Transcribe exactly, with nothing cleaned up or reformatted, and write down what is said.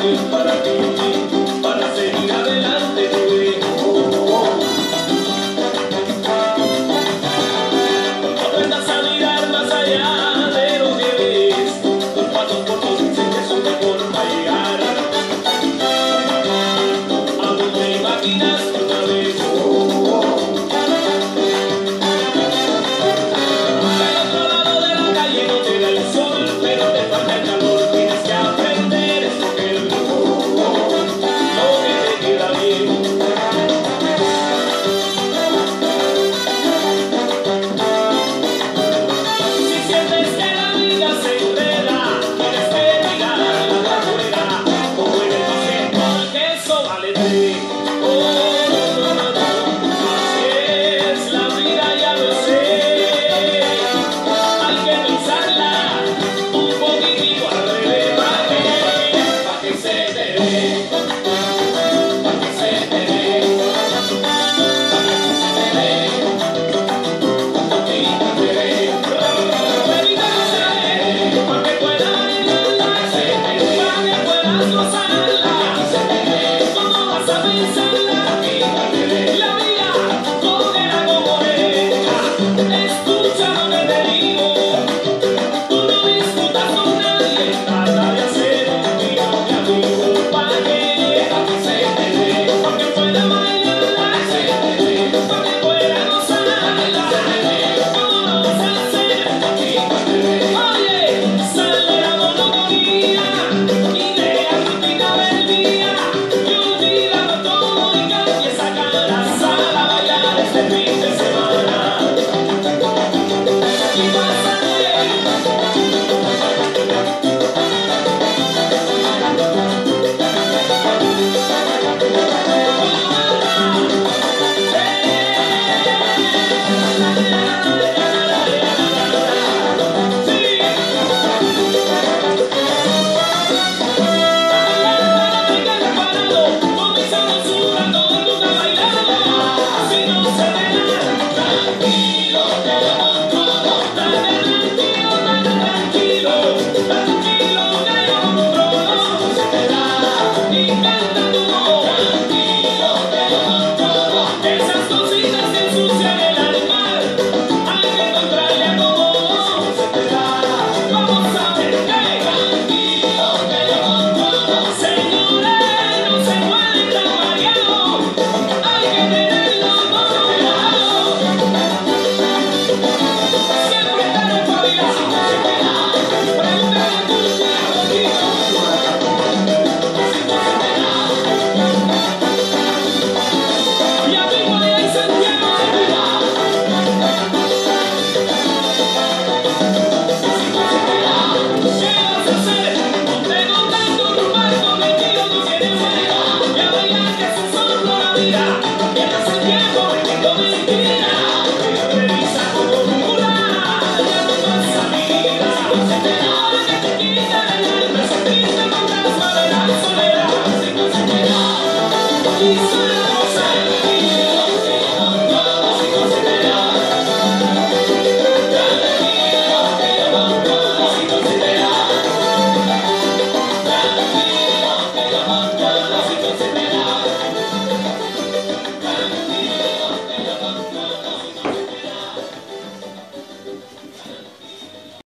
Dios para ti, para seguir adelante tu vida. Cuando aprendas a mirar más allá de lo que ves, tus pasos cortos dicen que es una forma de llegar a donde imaginaste una vez. Del otro lado de la calle no te da el sol, pero te falta el calor. Tienes que aprender a escoger lo que te queda bien. Si sientes que la vida se enreda, tienes que tirarla para afuera, como en el basquetbol, que eso vale tres. Oh, no, no, no, así es la vida, ya lo sé. Hay que pensarla un poquitico al revés, para que, para que se te dé, para que se te dé, para que se te dé, un poquito al revés. Para que puedas relajarse, para que puedas gozar.